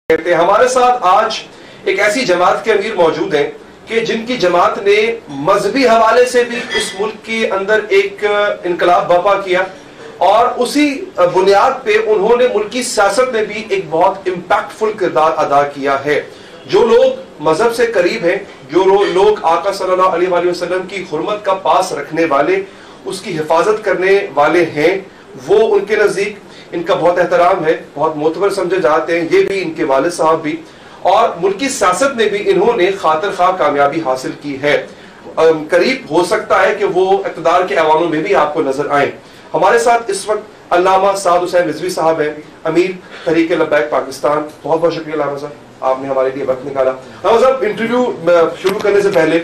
कहते हैं। हमारे साथ आज एक ऐसी जमात के अमीर मौजूद हैं कि जिनकी जमात ने मजहबी हवाले से भी इस मुल्क के अंदर एक इनकलाब बर्पा किया और उसी बुनियाद पे उन्होंने मुल्क की सियासत में भी एक बहुत इम्पैक्टफुल किरदार अदा किया है। जो लोग मजहब से करीब हैं, जो लोग आका सल्लल्लाहु अलैहि वसल्लम की हुर्मत का पास रखने वाले, उसकी हिफाजत करने वाले हैं, वो उनके नज़दीक इनका बहुत एहतराम है, बहुत मोतबर समझे जाते हैं। ये भी इनके वालिद साहब भी, और मुल्क की सियासत में भी इन्होंने खातिर खा कामयाबी हासिल की है। करीब हो सकता है कि वो इक़्तिदार के ऐवानों में भी आपको नजर आए। हमारे साथ इस वक्त अल्लामा साद हुसैन रिजवी साहब हैं, अमीर तहरीक लब्बैक पाकिस्तान। बहुत बहुत शुक्रिया अल्लामा साहब, आपने हमारे लिए वक्त निकाला। अल्लामा साहब, इंटरव्यू शुरू करने से पहले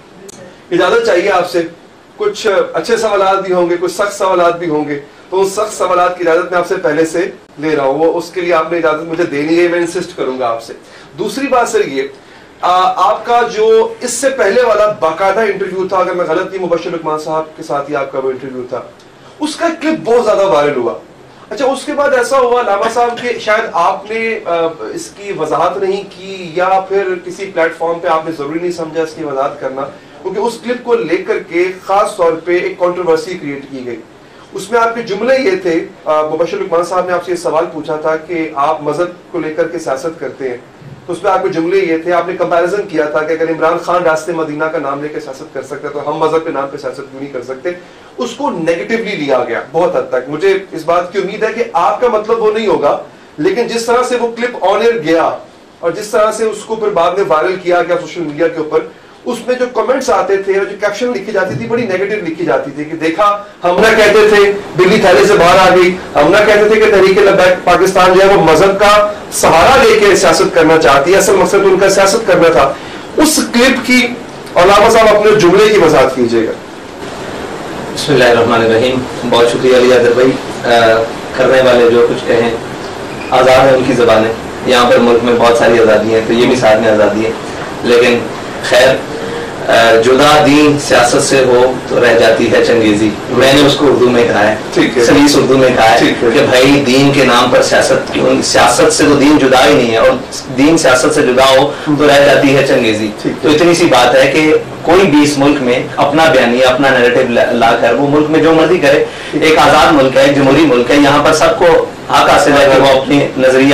इजाजत चाहिए आपसे। कुछ अच्छे सवालात भी होंगे, कुछ सख्त सवालात भी होंगे, तो उन सख्त सवालात की इजाजत मैं आपसे पहले से ले रहा हूँ। वो उसके लिए आपने इजाजत मुझे देनी है, मैं इंसिस्ट करूंगा आपसे। दूसरी बात सर ये, आपका जो इससे पहले वाला बाकायदा इंटरव्यू था, अगर मैं गलत नहीं, मुबश्शिर लुकमान साहब के साथ ही आपका वो इंटरव्यू था, उसका क्लिप बहुत ज्यादा वायरल हुआ। अच्छा, उसके बाद ऐसा हुआ लामा साहब के शायद आपने इसकी वजाहत नहीं की, या फिर किसी प्लेटफॉर्म पे आपने जरूरी नहीं समझा इसकी वजाहत करना, क्योंकि उस क्लिप को लेकर के खास तौर पे एक कंट्रोवर्सी क्रिएट की गई। उसमें आपके जुमले ये थे, मुबश्शिर लुकमान साहब ने आपसे ये सवाल पूछा था कि आप मजहब को लेकर के सियासत करते हैं, तो उसमें आपके जुमले ये थे, आपने कंपैरिजन किया था कि अगर इमरान खान रास्ते मदीना का नाम लेकर सियासत कर सकते हैं, तो हम मजहब के नाम पे सियासत क्यों नहीं कर सकते। उसको नेगेटिवली लिया गया बहुत हद तक। मुझे इस बात की उम्मीद है कि आपका मतलब वो नहीं होगा, लेकिन जिस तरह से वो क्लिप ऑन एयर गया और जिस तरह से उसको फिर बाद में वायरल किया गया सोशल मीडिया के ऊपर, उसमें जो कमेंट्स आते थे और जो कैप्शन लिखी जाती थी, बड़ी नेगेटिव लिखी जाती थी कि देखा, हम ना कहते थे दिल्ली थैले से बाहर आ गई, हम ना कहते थे कि तहरीक लब्बैक पाकिस्तान जो है वो मजहब का सहारा लेके सियासत करना चाहती है, असल मकसद उनका सियासत करना था। उस क्लिप की अल्लामा साहब अपने जुमले की वजाहत कीजिएगा। बिस्मिल्लाहिर्रहमानिर्रहीम। बहुत शुक्रिया अली आदर भाई। करने वाले जो कुछ कहें, आज़ाद है उनकी ज़बानें। यहाँ पर मुल्क में बहुत सारी आज़ादी है, तो ये भी साथ में आज़ादी है, लेकिन खैर जुदा दीन सियासत से हो तो रह जाती है चंगेजी। मैंने उसको उर्दू में कहा है, सलीस उर्दू में कहा है कि भाई दीन के नाम पर सियासत क्यों, सियासत से तो दीन जुदा ही नहीं है, और दीन सियासत से जुदा हो तो रह जाती है चंगेजी। तो इतनी सी बात है कि कोई भी इस मुल्क में अपना बयानिया, अपना नैरेटिव लाकर वो मुल्क में जो मर्जी करे। एक आजाद मुल्क है, एक जमहूरी मुल्क है, यहाँ पर सबको हक हासिल है कि वो अपनी नजरिया।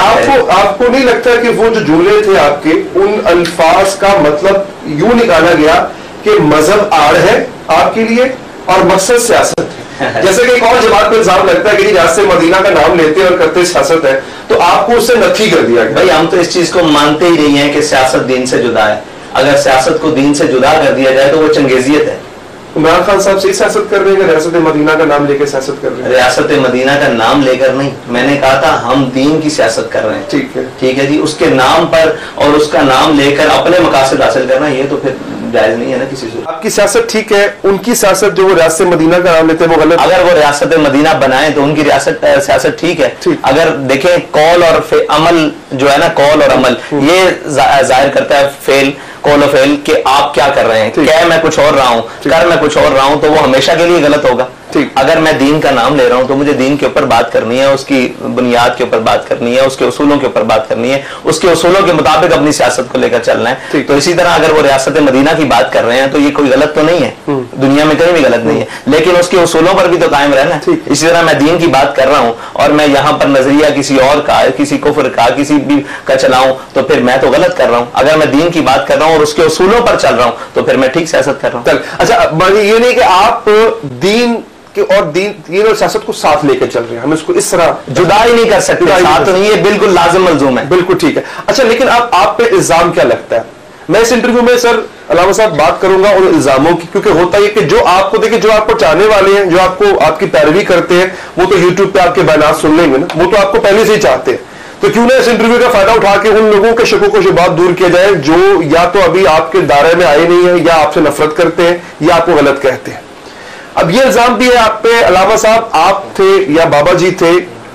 आपको नहीं लगता कि वो जो जुमले थे आपके, उन अल्फाज का मतलब यूं निकाला गया कि मजहब आड़ है आपके लिए और मकसद सियासत है? जैसे कि एक और जमात पे इल्जाम लगता है कि रास्ते मदीना का नाम लेते हैं और करते सियासत है, तो आपको उससे नफी कर दिया गया। भाई हम तो इस चीज को मानते ही नहीं है कि सियासत दीन से जुदा है। अगर सियासत को दीन से जुदा कर दिया जाए तो वो चंगेजियत है। इमरान खान साहब सही सियासत कर रहे हैं, रियासत मदीना का नाम लेकर सियासत कर रहे हैं? रियासत मदीना का नाम लेकर नहीं, मैंने कहा था हम दीन की सियासत कर रहे हैं। ठीक है जी, उसके नाम पर और उसका नाम लेकर अपने मकासद हासिल करना, ये तो फिर जायज नहीं है ना किसी से। आपकी सियासत ठीक है, उनकी सियासत जो वो रियासत मदीना का नाम लेते हैं वो गलत। अगर वो रियासत मदीना बनाए तो उनकी सियासत ठीक है। अगर देखें कौल और अमल जो है ना, कौल और अमल ये जाहिर करता है फेल, कौल और फेल कि आप क्या कर रहे हैं। क्या मैं कुछ और रहा हूँ, कर मैं कुछ और रहा हूँ, तो वो हमेशा के लिए गलत होगा। अगर मैं दीन का नाम ले रहा हूं तो मुझे दीन के ऊपर बात करनी है, उसकी बुनियाद के ऊपर बात करनी है, उसके उसूलों के ऊपर बात करनी है, उसके उसूलों के मुताबिक अपनी सियासत को लेकर चलना है। तो इसी तरह अगर वो रियासत मदीना की बात कर रहे हैं तो ये कोई गलत तो नहीं है, दुनिया में कहीं भी गलत नहीं है, लेकिन उसके उसूलों पर भी तो कायम रहना है। इसी तरह मैं दीन की बात कर रहा हूं और मैं यहाँ पर नजरिया किसी और का, किसी कुफ्र का, किसी भी का चलाऊं तो फिर मैं तो गलत कर रहा हूं। अगर मैं दीन की बात कर रहा हूं और उसके उसूलों पर चल रहा हूं तो फिर मैं ठीक सियासत कर रहा हूं। अच्छा, ये नहीं कि आप दीन और दीन और सियासत को साथ लेकर चल रहे हैं, हम इसको इस तरह जुदा ही नहीं कर सकते, साथ नहीं है, बिल्कुल लाजिम मलजूम है। बिल्कुल ठीक है। अच्छा, लेकिन आप पे इल्जाम क्या लगता है? मैं इस इंटरव्यू में सर अल्लामा साहब बात करूंगा उन इल्जामों की, क्योंकि होता है कि जो आपको देखिए, जो आपको चाहने वाले हैं, जो आपको आपकी पैरवी करते हैं, वो तो यूट्यूब पे आपके बयान सुन लेंगे ना, वो तो आपको पहले से ही चाहते हैं। तो क्यों ना इस इंटरव्यू का फायदा उठा के उन लोगों के शकों को शुबात दूर किया जाए जो या तो अभी आपके दायरे में आए नहीं है, या आपसे नफरत करते हैं, या आपको गलत कहते हैं। अब ये इल्जाम भी है आप पे अल्लामा साहब, आप थे या बाबा जी थे,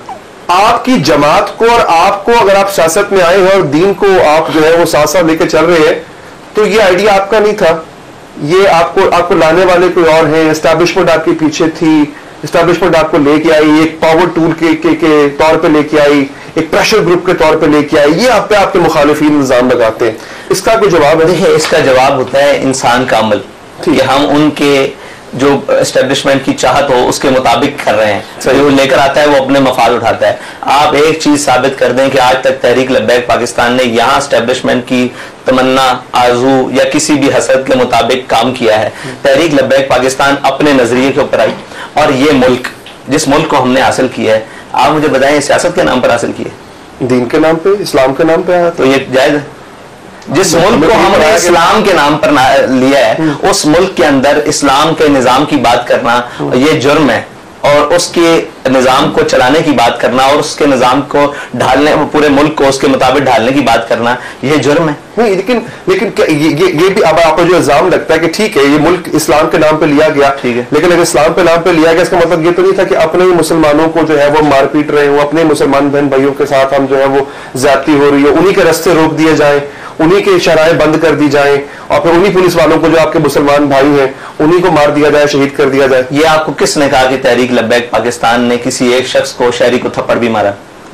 आपकी जमात को और आपको, अगर आप सियासत में आए हैं और दीन को आप जो है वो साथ साथ लेकर चल रहे हैं, तो ये आइडिया आपका नहीं था, ये आपको लाने वाले कोई और हैं, एस्टैब्लिशमेंट आपके पीछे थी, इस्टेब्लिशमेंट आपको लेके आई, एक पावर टूल के तौर पे लेके आई, एक प्रेशर ग्रुप के तौर पे लेके आई, ये आप पे आपके मुखालिफिन इल्जाम लगाते हैं, इसका कोई जवाब है? देखिए, इसका जवाब होता है इंसान का अमल, कि हम उनके जो एस्टेब्लिशमेंट की चाहत हो उसके मुताबिक कर रहे हैं। जो लेकर आता है वो अपने मफाद उठाता है। आप एक चीज साबित कर दें कि आज तक तहरीक लब्बैक पाकिस्तान ने यहाँ एस्टेब्लिशमेंट की तमन्ना, आरजू या किसी भी हसरत के मुताबिक काम किया है। तहरीक लब्बैक पाकिस्तान अपने नजरिए के ऊपर आई, और ये मुल्क, जिस मुल्क को हमने हासिल किया है, आप मुझे बताएं सियासत के नाम पर हासिल किए? दीन के नाम पे, इस्लाम के नाम पे आया, तो ये जायज है? जिस मुल्क को हमने इस्लाम के नाम पर लिया है, उस मुल्क के अंदर इस्लाम के निजाम की बात करना ये जुर्म है, और उसके निजाम को चलाने की बात करना और उसके निजाम को ढालने, पूरे मुल्क को उसके मुताबिक ढालने की बात करना, ये जुर्म है। नहीं, लेकिन ये भी अब आपको जो इल्जाम लगता है कि ठीक है ये मुल्क इस्लाम के नाम पे लिया गया, ठीक है, लेकिन अगर इस्लाम के नाम पे लिया गया, इसका मतलब ये तो नहीं था कि अपने ही मुसलमानों को जो है वो मार पीट रहे हो, अपने मुसलमान बहन भाइयों के साथ हम जो है वो ज्यादती हो रही है, उन्हीं के रास्ते रोक दिए जाए, उन्हीं के शराए बंद कर दी जाए, और फिर उन्हीं पुलिस वालों को जो आपके मुसलमान भाई हैं उन्हीं को मार दिया जाए, शहीद कर दिया जाए। ये आपको किसने कहा कि तहरीक लब्बैक पाकिस्तान ने किसी एक शख्स को, शहरी को थप्पड़ भी मारा?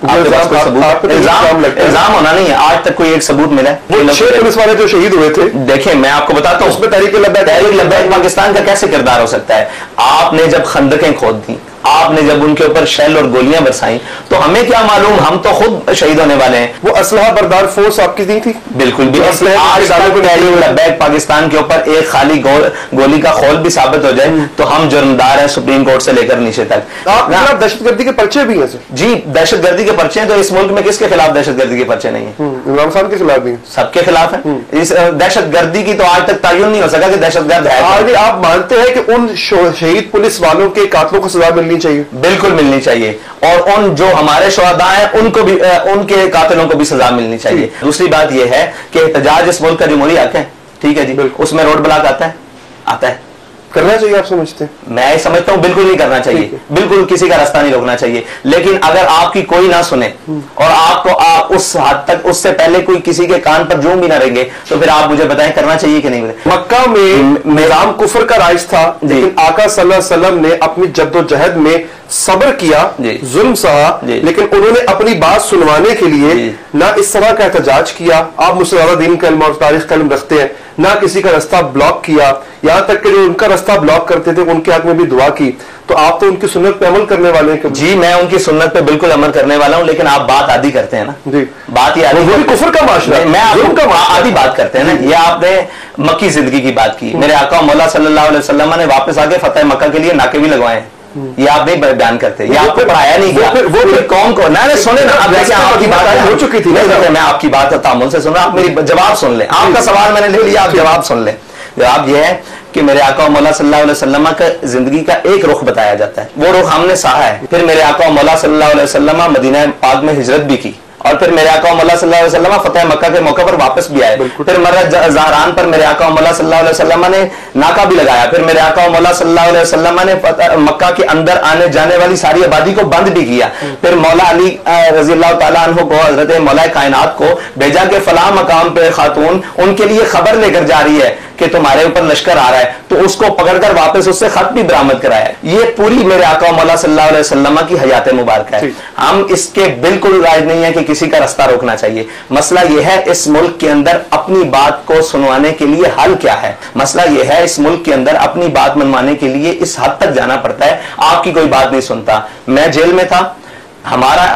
इल्जाम होना नहीं है, आज तक कोई एक सबूत मिला है? 6 पुलिस वाले जो शहीद हुए थे, देखें मैं आपको बताता हूँ उसमें तहरीक लब्बैक पाकिस्तान का कैसे किरदार हो सकता है। आपने जब खंदकें खोद दी, आपने जब उनके ऊपर शेल और गोलियां बरसाई, तो हमें क्या मालूम, हम तो खुद शहीद होने वाले हैं। वो असलहा बरदार फोर्स आपकी नहीं थी? बिल्कुल भी। आज लब्बैक पाकिस्तान के ऊपर एक खाली गोली का खौल भी साबित हो जाए तो हम जुर्मदार हैं, सुप्रीम कोर्ट से लेकर नीचे तक। आप दहशतगर्दी के पर्चे भी हैं? जी, दहशतगर्दी के पर्चे हैं। तो इस मुल्क में किसके खिलाफ दहशतगर्दी के पर्चे नहीं है? इमरान खान के खिलाफ भी, सबके खिलाफ है। इस दहशतगर्दी की तो आज तक तायुन नहीं हो सका कि दहशतगर्द है। आप मानते हैं कि उन शहीद पुलिस वालों के कातलों को सजा मिलनी चाहिए? बिल्कुल मिलनी चाहिए, और उन जो हमारे शुहदा हैं उनको भी, उनके कातिलों को भी सजा मिलनी चाहिए। दूसरी बात यह है कि एहतजाज इस मुल्क का जमहूरी हक है, ठीक है जी, उसमें रोड ब्लॉक आता है, करना चाहिए? आप समझते हैं? मैं समझता हूं बिल्कुल नहीं करना चाहिए, बिल्कुल किसी का रास्ता नहीं रोकना चाहिए। लेकिन अगर आपकी कोई ना सुने और आपको उस हद तक, उससे पहले कोई किसी के कान पर जूं भी ना रहेंगे, तो फिर आप मुझे बताएं करना चाहिए कि नहीं? मक्का में निजाम कुफर का राज था, लेकिन आका सल्लल्लाहु अलैहि वसल्लम ने अपनी जद्दोजहद में सब्र किया, जुल्म सहा, लेकिन उन्होंने अपनी बात सुनवाने के लिए ना इस तरह का एहतजाज किया, आप मुसलमान दीन का इल्म और तारीख का इल्म रखते हैं, ना किसी का रास्ता ब्लॉक किया, यहां तक कि जो उनका रास्ता ब्लॉक करते थे उनके हक में भी दुआ की। तो आप तो उनकी सुन्नत पे अमल करने वाले हैं? जी, मैं उनकी सुन्नत पे बिल्कुल अमल करने वाला हूं, लेकिन आप बात आदि करते हैं ना जी, बात ये आदि, वो भी कुफर का माशरा, मैं आपको आदि बात करते हैं ना। ये आपने मक्की जिंदगी की बात की, मेरे आका मौला सल्लल्लाहु अलैहि वसल्लम ने वापस आके फतेह मक्का के लिए नाके भी लगवाए, ये आप नहीं बयान करते, ये आपको पढ़ाया नहीं गया। वो फिर कौन को ना सुने ना, अब जैसे आपकी बात हो चुकी थी, मैं आपकी बात तामुल से सुन रहा, आप मेरी जवाब सुन ले, आपका सवाल मैंने ले लिया, आप जवाब सुन ले। जवाब यह है कि मेरे आका मौला सल्लल्लाहु अलैहि वसल्लम का जिंदगी का एक रुख बताया जाता है, वो रुख हमने सहा है। फिर मेरे आका मौला सल्लल्लाहु अलैहि वसल्लम मदीना पाक में हिजरत भी की, और फिर मेरे आका मौला सल्लल्लाहु अलैहि वसल्लम फतेह मक्का के मौके पर वापस भी आए। फिर मर्रा ज़हरान पर मेरे आका मौला सल्लल्लाहु अलैहि वसल्लम ने नाका भी लगाया। फिर मेरे आका मौला सल्लल्लाहु अलैहि वसल्लम ने मक्का के अंदर आने जाने वाली सारी आबादी को बंद भी किया। फिर मौला अली रज़ी अल्लाह तआला अन्हु को, हज़रत मौला कायनात को भेजा के फलां मकाम पे खातून उनके लिए खबर लेकर जा रही है कि तुम्हारे ऊपर लश्कर आ रहा है, तो उसको पकड़कर वापस उससे खत भी बरामद कराया। ये पूरी मेरे आका मौला सल्लल्लाहु अलैहि वसल्लम की हयात मुबारक है। हम इसके बिल्कुल राज नहीं है कि किसी का रास्ता रोकना चाहिए। मसला यह है इस मुल्क के अंदर अपनी बात को सुनवाने के लिए हल क्या है। मसला यह है इस मुल्क के अंदर अपनी बात मनवाने के लिए इस हद तक जाना पड़ता है, आपकी कोई बात नहीं सुनता। मैं जेल में था, हमारा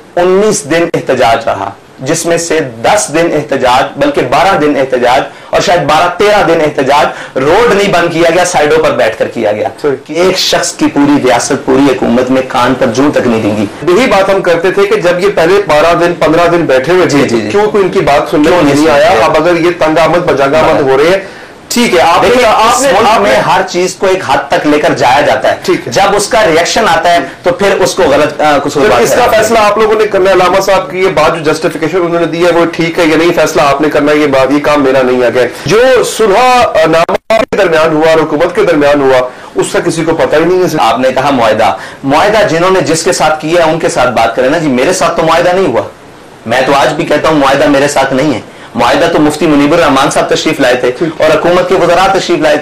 19 दिन एहतजाज रहा, जिसमें से 10 दिन एहतजाज, बल्कि 12 दिन एहतजाज और शायद 12-13 दिन एहतजाज रोड नहीं बंद किया गया, साइडों पर बैठकर किया गया कि एक शख्स की पूरी रियासत, पूरी हुकूमत में कान पर जूं तक नहीं देंगी। यही बात हम करते थे कि जब ये पहले 12 दिन 15 दिन बैठे हुए थे, क्यों कोई इनकी बात सुनने को नहीं आया। अब अगर ये तंगामद बजागामद हो रहे हैं, ठीक है, आपने हर चीज को एक हद तक लेकर जाया जाता है, ठीक है, जब उसका रिएक्शन आता है तो फिर उसको गलत कसूर। इसका फैसला आप लोगों ने करना है। अलामा साहब की ये बात जो जस्टिफिकेशन उन्होंने दी है वो ठीक है या नहीं, फैसला आपने करना है। ये बात, ये काम मेरा नहीं आ गया। जो सुलह नामा के दरमियान हुआ और हुकूमत के दरमियान हुआ उसका किसी को पता ही नहीं है। आपने कहा मुआहिदा जिन्होंने जिसके साथ किया है उनके साथ बात करें ना जी, मेरे साथ तो मुआहिदा नहीं हुआ। मैं तो आज भी कहता हूं मुआहिदा मेरे साथ नहीं है। मुआहिदा तो मुफ्ती मुनीबुर रहमान साहब तशरीफ लाए थे और हुकूमत के वज़रा तशरीफ लाए थे,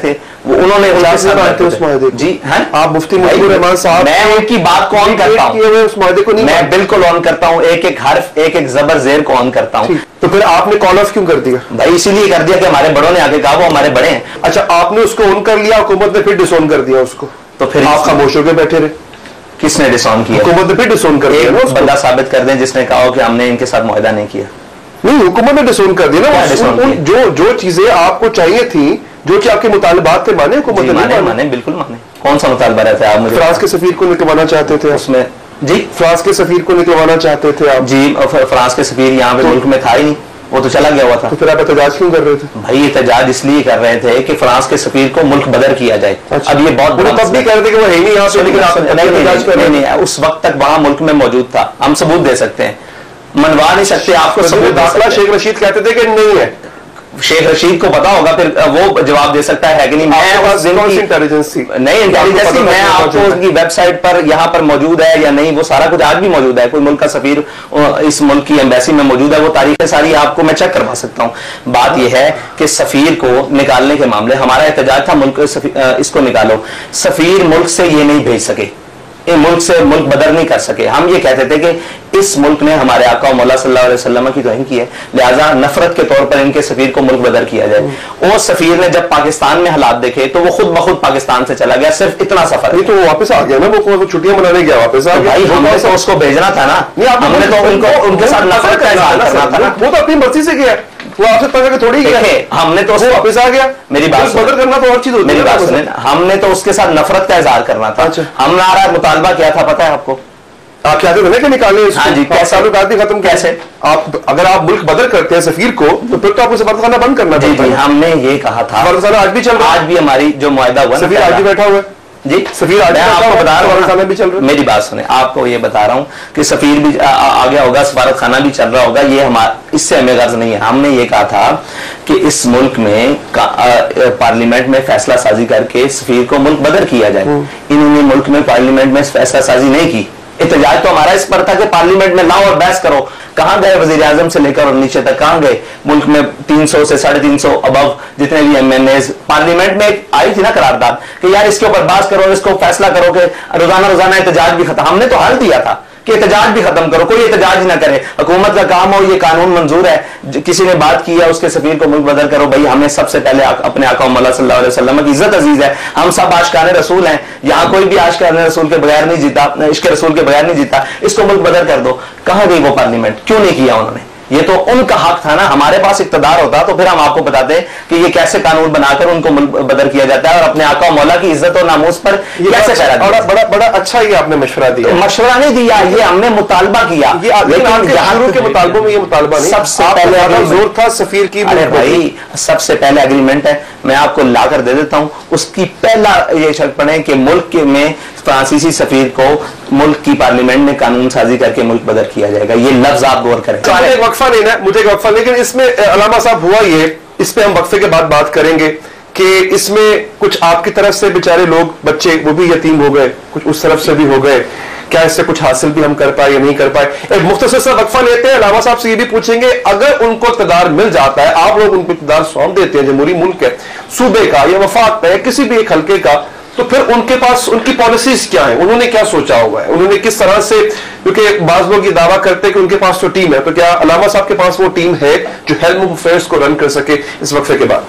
उन्होंने उस माहदे जी हैं, आप मुफ्ती मुजीबुर रहमान साहब, मैं उनकी बात को ऑन करता हूँ, उस माहदे को नहीं, मैं बिल्कुल ऑन करता हूँ, एक एक हर्फ एक एक जबर जेर को ऑन करता हूँ। तो फिर आपने कॉल ऑफ क्यों कर दिया? भाई इसीलिए कर दिया कि हमारे बड़ों ने आके कहा, वो हमारे बड़े हैं। अच्छा, आपने उसको ऑन कर लिया, हुकूमत ने फिर डिसऑन कर दिया उसको, तो फिर आप खामोश होकर बैठे रहे। किसने डिसऑन किया? हुकूमत ने फिर डिसऑन कर दिया। एक बंदा साबित कर दें जिसने कहा कि हमने इनके साथ मुआहदा नहीं किया। नहीं, हुकूमत ने डिसऑन कर दिया ना। जो चीजें आपको चाहिए थी, जो कि आपके मुतालबात थे, माने हुकूमत ने? माने, बिल्कुल माने। कौन सा मुतालबा रहता है? आप मुझे फ्रांस के सफीर को निकलवाना चाहते थे उसमें जी, फ्रांस के सफीर को निकलवाना चाहते थे आप जी। फ्रांस के सफीर यहाँ पे मुल्क में था ही नहीं, वो तो चला गया हुआ था। तो फिर आप एहतजाज क्यों कर रहे थे? भाई एहतजाज इसलिए कर रहे थे कि फ्रांस के सफीर को मुल्क बदर किया जाए। अच्छा। अब ये बहुत तब भी कह रहे थे कि वो है नहीं यहाँ पे, लेकिन आप नहीं, उस वक्त तक वहां मुल्क में मौजूद था। हम सबूत दे सकते हैं, मनवा नहीं सकते आपको सबूत। दाखिला शेख रशीद कहते थे कि नहीं है, शेख रशीद को पता होगा, फिर वो जवाब दे सकता है कि नहीं। मैं उस दिन की इंटेलिजेंस थी, नहीं इंटेलिजेंस थी, मैं आपको उनकी वेबसाइट पर यहाँ पर मौजूद है या नहीं, वो सारा कुछ आज भी मौजूद है। कोई मुल्क का सफीर इस मुल्क की एम्बेसी में मौजूद है, वो तारीखें सारी आपको मैं चेक करवा सकता हूँ। बात यह है कि सफीर को निकालने के मामले हमारा एहतजाज था, मुल्क इसको निकालो। सफीर मुल्क से ये नहीं भेज सके, मुल्क से मुल्क बदर नहीं कर सके। हम ये कहते थे कि इस मुल्क ने हमारे आका मौला सल्लल्लाहु अलैहि वसल्लम की तौहीन की है, लिहाजा नफरत के तौर पर इनके सफीर को मुल्क बदर किया जाए। वो सफीर ने जब पाकिस्तान में हालात देखे तो वो खुद ब खुद पाकिस्तान से चला गया, सिर्फ इतना सफर। नहीं तो वो वापस आ गया ना, वो छुट्टियां मनाने गया, वापस आ गया। भाई हमने तो उसको भेजना था ना, हमने तो उनके साथ नफरत का इजहार करना था ना। वो तो अपनी मर्जी से गया, वो आपसे पकड़ के थोड़ी गया, हमने तो वापस आ गया। मेरी बात बदर करना तो और चीज होती है। मेरी बात सुने, हमने तो उसके साथ नफरत का इजहार करना था। हमारा मुतालबा क्या था पता है आपको? आप चाहते थे ना कि निकालें इसको? हाँ जी, कैसे खत्म? कैसे? आप अगर आप मुल्क बदल करते हैं सफीर को, तो फिर तो आपको सफारतखाना बंद करना चाहिए। जी, हमने ये कहा था। सफारतखाना आज भी चल रहा है, आज भी हमारी जो मुआहदा हुआ, सफीर आज भी बैठा हुआ है जी। सफीर आज आपको बता रहा हूँ, भी चल रहा है। मेरी बात सुने, आपको ये बता रहा हूँ कि सफीर भी आ गया होगा, सफारत खाना भी चल रहा होगा। ये हमारा, इससे हमें गर्ज नहीं है। हमने ये कहा था कि इस मुल्क में पार्लियामेंट में फैसला साजी करके सफीर को मुल्क बदर किया जाए। इन्होंने मुल्क में पार्लियामेंट में फैसला साजी नहीं की। एहतजाज तो हमारा इस पर था कि पार्लियामेंट में लाओ और बहस करो। कहां गए वजीर आजम से लेकर और नीचे तक? कहां गए? मुल्क में 300 से 350 अबव जितने भी एमएनए पार्लियामेंट में आई थी ना करारदाद कि यार इसके ऊपर बात करो, इसको फैसला करो कि रोजाना एहतजाज भी खत्म। हमने तो हल दिया था कि एहतजाज भी खत्म करो, कोई एहतजाज ही ना करे, हुकूमत का काम हो, ये कानून मंजूर है। किसी ने बात की है उसके सफीर को मुल्क बदल करो। भाई हमें सबसे पहले अपने आका मौला सल्लल्लाहु अलैहि वसल्लम की इज्जत अजीज है। हम सब आशिकाने रसूल हैं, यहाँ कोई भी आशिकाने रसूल के बगैर नहीं जीता, इश्क रसूल के बगैर नहीं जीता। इसको मुल्क बदल कर दो। कहाँ गई वो पार्लियामेंट? क्यों नहीं किया उन्होंने? ये तो उनका हक था ना। हमारे पास इक्तदार होता तो फिर हम आपको बताते कि ये कैसे कानून बनाकर उनको मुल्क बदर किया जाता है और अपने आका मौला की इज्जत और नामूस पर कैसे पहरा दिया। बड़ा अच्छा ये आपने मशवरा दिया। मशवरा नहीं दिया, ये हमने मुतालबा किया। लेकिन जहां के मुतालबों में ये मुतालबा नहीं, सबसे पहले जोर था सफीर की। अरे भाई सबसे पहले एग्रीमेंट है, मैं आपको लाकर दे देता हूं। उसकी पहला ये शर्त पड़े कि मुल्क में फ्रांसीसी सफीर को मुल्क की पार्लियामेंट में कानून साजी करके मुल्क बदर किया जाएगा। ये लफ्ज आप गौर करें। मुझे एक वक्फा लेना है, मुझे एक वक्फा, लेकिन इसमें अलामा साहब हुआ ये, इस पे हम वक्फे के बाद बात करेंगे कि इसमें कुछ आपकी तरफ से बेचारे लोग, बच्चे वो भी यतीम हो गए, कुछ उस तरफ से भी हो गए। क्या इससे कुछ हासिल भी हम कर पाए या नहीं कर पाए? एक मुख्तसर सा वक्फा लेते हैं। अलामा साहब से ये भी पूछेंगे, अगर उनको इक़्तिदार मिल जाता है, आप लोग उनको इक़्तिदार सौंप देते हैं, जमहूरी मुल्क है, सूबे का या वफाक का या किसी भी एक हल्के का, तो फिर उनके पास उनकी पॉलिसीज क्या है? उन्होंने क्या सोचा हुआ है? उन्होंने किस तरह से, क्योंकि बाज लोग ये दावा करते हैं कि उनके पास तो टीम है, तो क्या अलामा साहब के पास वो टीम है जो हेल्थ ऑफ अफेयर्स को रन कर सके इस वक्फे के बाद?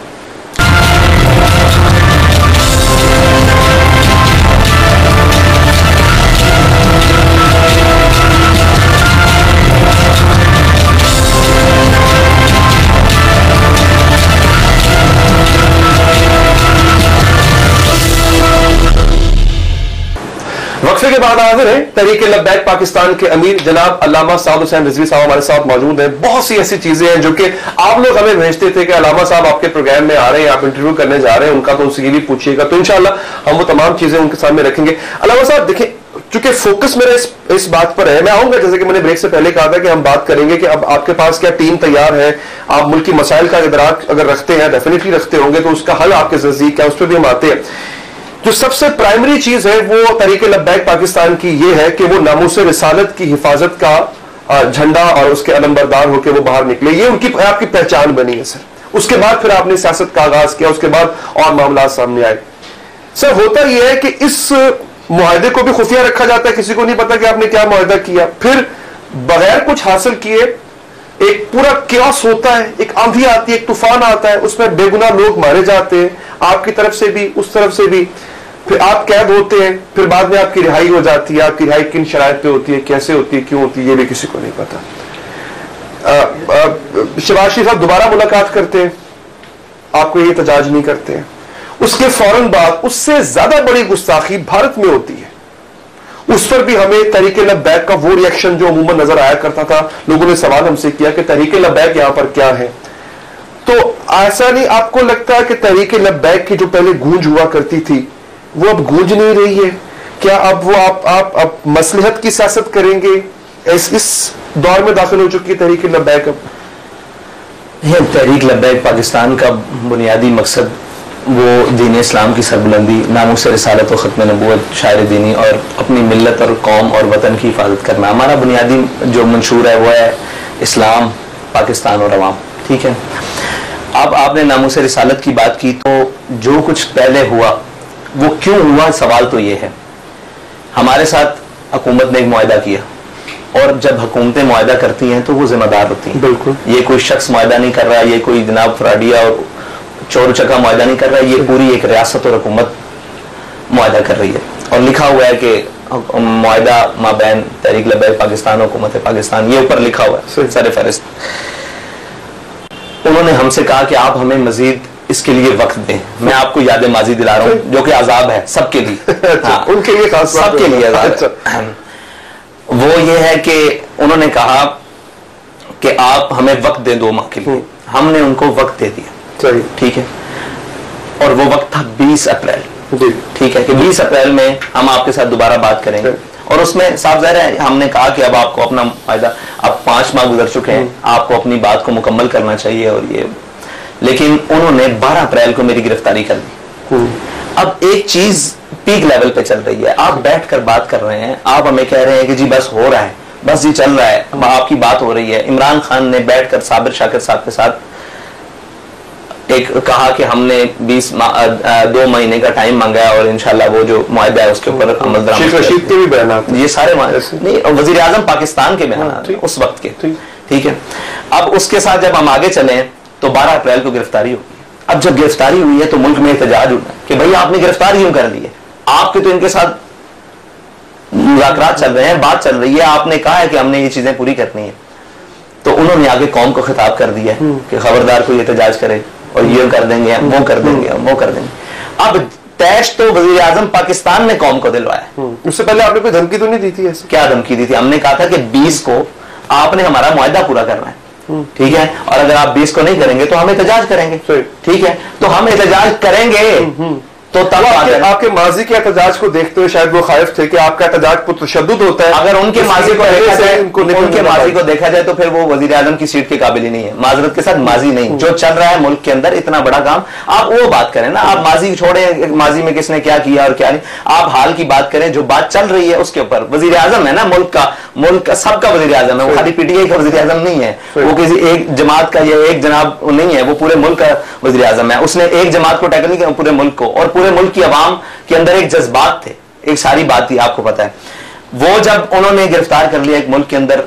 वक्फे के बाद हाजिर है तहरीक लब्बैक पाकिस्तान के अमीर जनाब अल्लामा साद हुसैन रिजवी साहब हमारे साथ मौजूद हैं। बहुत सी ऐसी चीजें हैं जो कि आप लोग हमें भेजते थे कि अल्लामा साहब आपके प्रोग्राम में आ रहे हैं, आप इंटरव्यू करने जा रहे हैं, उनका तो उनसे ये भी पूछिएगा, तो इंशाल्लाह हम वो तमाम चीजें उनके सामने रखेंगे। अल्लामा साहब देखिए, चूंकि फोकस मेरा इस बात पर है, मैं आऊंगा, जैसे कि मैंने ब्रेक से पहले कहा था कि हम बात करेंगे कि अब आपके पास क्या टीम तैयार है, आप मुल्की मसाइल का इदराक अगर रखते हैं, डेफिनेटली रखते होंगे, तो उसका हल आपके नजदीक क्या, उस पर भी हम आते हैं। जो सबसे प्राइमरी चीज है वो तहरीक लब्बैक पाकिस्तान की ये है कि वो नामूस रिसालत की हिफाजत का झंडा और उसके अलंबरदार होकर वो बाहर निकले। ये उनकी आपकी पहचान बनी है सर, उसके बाद फिर आपने सियासत का आगाज किया, उसके बाद और मामला सामने आए। सर होता यह है कि इस मुआहदे को भी खुफिया रखा जाता है, किसी को नहीं पता कि आपने क्या मुआहदा किया, फिर बगैर कुछ हासिल किए एक पूरा क्यास होता है, एक आंधी आती है, एक तूफान आता है, उसमें बेगुनाह लोग मारे जाते हैं, आपकी तरफ से भी उस तरफ से भी, फिर आप कैद होते हैं, फिर बाद में आपकी रिहाई हो जाती है। आपकी रिहाई किन शराइत पे होती है, कैसे होती है, क्यों होती है, ये भी किसी को नहीं पता। शहबाज शरीफ साहब दोबारा मुलाकात करते हैं, आपको ये एहतजाज नहीं करते हैं। उसके फौरन बाद उससे ज्यादा बड़ी गुस्ताखी भारत में होती है, उस पर भी हमें तहरीक लब्बैक का वो रिएक्शन जो अमूमन नजर आया करता था। लोगों ने सवाल हमसे किया कि तहरीक लब्बैक यहां पर क्या है, तो ऐसा नहीं आपको लगता है कि तहरीक लब्बैक की जो पहले गूंज हुआ करती थी वो अब गूंज नहीं रही है? क्या अब वो आप मसलहत की सियासत करेंगे? इस दौर में दाखिल हो चुकी है तहरीक लब्बैक। अब तहरीक लब्बैक पाकिस्तान का बुनियादी मकसद वो दीन इस्लाम की सरबुलंदी, नामूस रिसालत और ख़त्म नबूवत, शायर दीनी और अपनी मिल्लत और कौम और वतन की हिफाजत करना। हमारा बुनियादी जो मंशूर है वो है इस्लाम, पाकिस्तान और अवाम। ठीक है, अब आपने नामूस रिसालत की बात की, तो जो कुछ पहले हुआ वो क्यों हुआ, सवाल तो ये है। हमारे साथ हुकूमत ने एक मुआहदा किया, और जब हुकूमतें मुआहदा करती हैं तो वो जिम्मेदार होती हैं। बिल्कुल, ये कोई शख्स मुआहदा नहीं कर रहा, ये कोई जनाब फ्राडिया और चोर चक्का मुआहदा नहीं कर रहा, ये पूरी एक रियासत और हुकूमत मुआहदा कर रही है। और लिखा हुआ है कि मुआहदा माबैन तहरीक लब्बैक पाकिस्तान और हुकूमत पाकिस्तान, ये ऊपर लिखा हुआ है सर फहरिस्त। उन्होंने हमसे कहा कि आप हमें मजीद इसके लिए वक्त दें। मैं आपको याद माजी दिला रहा हूँ, जो कि अजाब है सबके लिए। हाँ, उनके लिए खास, सबके लिए अजाब है। वो ये है कि उन्होंने कहा कि आप हमें वक्त दें 2 माह के लिए। हमने उनको वक्त दे दिया, ठीक है, और वो वक्त था 20 अप्रैल। ठीक है कि 20 अप्रैल में हम आपके साथ दोबारा बात करेंगे, और उसमें साफ ज़ाहिर है हमने कहा कि अब आपको अपना फायदा, अब 5 माह गुजर चुके हैं, आपको अपनी बात को मुकम्मल करना चाहिए। और ये, लेकिन उन्होंने 12 अप्रैल को मेरी गिरफ्तारी कर दी। अब एक चीज पीक लेवल पे चल रही है, आप बैठकर बात कर रहे हैं, आप हमें कह रहे हैं कि जी बस हो रहा है, बस जी चल रहा है, आपकी बात हो रही है। इमरान खान ने बैठकर साबिर शाकिर साहब के साथ एक कहा कि हमने 2 महीने का टाइम मांगा है, और इंशाल्लाह वो जो मुआहदा है उसके ऊपर अमल रशीद के भी बयान, ये सारे नहीं, वजीर आजम पाकिस्तान के बयान उस वक्त के। ठीक है, अब उसके साथ जब हम आगे चले तो 12 अप्रैल को गिरफ्तारी होगी। अब जब गिरफ्तारी हुई है तो मुल्क में एहतजाज हुआ कि भाई आपने गिरफ्तार क्यों कर ली है, आपके तो इनके साथ मुज़ाकरात चल रहे हैं, बात चल रही है, आपने कहा है कि हमने ये चीजें पूरी करनी है। तो उन्होंने आगे कौम को खिताब कर दिया कि खबरदार कोई एहतजाज करे, और ये कर देंगे, वो कर देंगे, वो कर देंगे। अब तैश तो वजीर आजम पाकिस्तान ने कौम को दिलवाया। उससे पहले आपने कोई धमकी तो नहीं दी थी ऐसे? क्या धमकी दी थी? हमने कहा था कि 20 को आपने हमारा मुआहदा पूरा करना है, ठीक है, और अगर आप 20 को नहीं करेंगे तो हम एहतजाज करेंगे। ठीक है, तो हम एहतजाज करेंगे। तो तब आपके माजी के एहतजाज को देखते हुए शायद वो खाइफ थे कि आपका एहतजाज पुरतशद्दुद होता है। अगर उनके माजी को देखा जाए, उनके माजी को देखा जाए तो फिर वो वजीर आजम की सीट के काबिल ही नहीं है। माजरत के साथ माजी नहीं, जो चल रहा है मुल्क के अंदर इतना बड़ा काम, आप वो बात करें ना। आप माजी छोड़े, माजी में किसने क्या किया और क्या नहीं, आप हाल की बात करें, जो बात चल रही है उसके ऊपर। वजीर आजम है ना मुल्क का सबका वजीर आजम है, वो खाली पीटीआई का वजीर आजम नहीं है, वो किसी एक जमात का या एक जनाब नहीं है, वो पूरे मुल्क का वजीर आजम है। उसने एक जमात को टैकल नहीं किया, पूरे मुल्क को, और पूरे मुल्क की अवाम के अंदर एक जज्बात थे, एक सारी बात थी, आपको पता है। वो जब उन्होंने गिरफ्तार कर लिया, एक मुल्क के अंदर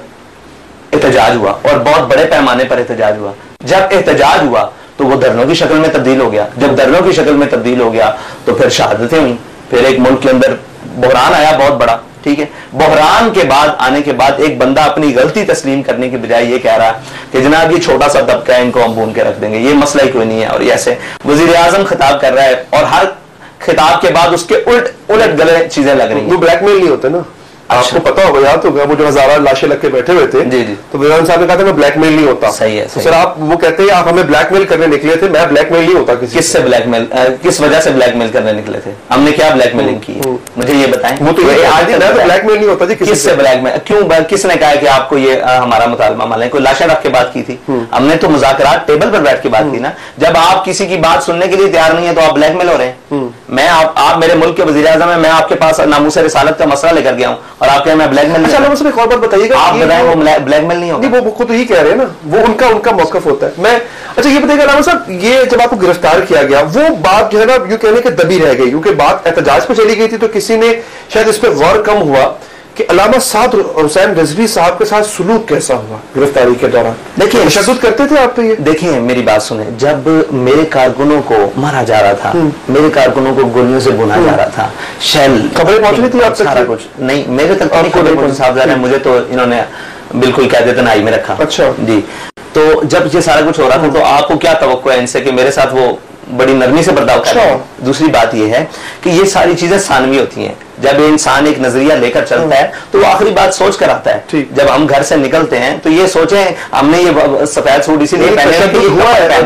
एहतजाज हुआ, और बहुत बड़े पैमाने पर एहतजाज हुआ। जब एहतजाज हुआ तो वो धरनों की शक्ल में तब्दील हो गया। जब धरनों की शक्ल में तब्दील हो गया तो फिर शहादतें हुई, फिर एक मुल्क के अंदर बहरान आया बहुत बड़ा। ठीक है, बहरान के बाद आने के बाद एक बंदा अपनी गलती तस्लीम करने के बजाय ये कह रहा कि जनाब ये छोटा सा तबका है, इनको हम भून के रख देंगे, ये मसला ही कोई नहीं है। और ऐसे वजीर आजम खिताब कर रहा है, और हर खिताब के बाद उसके उलट गलत चीजें लग रही हैं। वो ब्लैकमेल नहीं होते ना, आपको पता होगा, याद होगा वो जो हजारों लाशें लग के बैठे हुए थे। जी जी। तो विधान साहब ने कहा था मैं ब्लैकमेल नहीं होता। सही है, तो सर आप वो कहते हैं आप हमें ब्लैकमेल करने निकले थे, मैं ब्लैकमेल नहीं होता। किससे ब्लैकमेल, किस वजह से ब्लैकमेल करने निकले थे? हमने क्या ब्लैकमेलिंग की है, मुझे ये बताएं। वो तो ब्लैकमेल नहीं होता जी। किससे ब्लैकमेल, क्यों, किसने कहा कि आपको ये हमारा मुतालबा माने? कोई लाशें रख के बात की थी? हमने तो मुज़ाकरात टेबल पर बैठ के बात की ना। जब आप किसी की बात सुनने के लिए तैयार नहीं है तो आप ब्लैकमेल हो रहे हैं। मैं आप मेरे मुल्क के वजीर आज़म है, मैं आपके पास नामूस रिसालत का मसला लेकर गया हूं, और आप कहें मैं ब्लैकमेल। अच्छा मुझे एक और बात बताइएगा, आप बताएं वो ब्लैकमेल नहीं होगा? वो खुद ही कह रहे हैं ना, वो उनका मौकफ होता है। मैं अच्छा ये बताइएगा अलामा साहब, ये जब आपको गिरफ्तार किया गया वो बात जो है ना यूं कहने के दबी रह गई, क्योंकि बात एहतजाज पे चली गई थी, तो किसी ने शायद इस पर गौर कम हुआ कि अल्लामा साद हुसैन रिजवी साहब के साथ सुलूक कैसा हुआ गिरफ्तारी के दौरान। देखिए तशद्दुद करते थे आप पे ये? देखिए मेरी बात सुने, जब मेरे कारकुनों को मारा जा रहा था, मेरे कारकुनों को गोलियों से भुना जा रहा था, शेल खबरें पहुंच रही थी आप तक? सारा कुछ नहीं, मेरे तक नहीं खबरें पहुंची साहब, मुझे तो इन्होंने बिल्कुल कह देते नाई में रखा। अच्छा जी, तो जब ये सारा कुछ हो रहा था तो आपको क्या तवक्को है इनसे कि मेरे साथ वो बड़ी नरमी से बर्ताव कर रहे हैं? दूसरी बात ये है कि ये सारी चीजें सानवी होती हैं। जब इंसान एक नजरिया लेकर चलता है तो वो आखिरी बात सोच कर आता है। जब हम घर से निकलते हैं तो ये सोचें हमने ये सफेद सूट इसीलिए पहने हुआ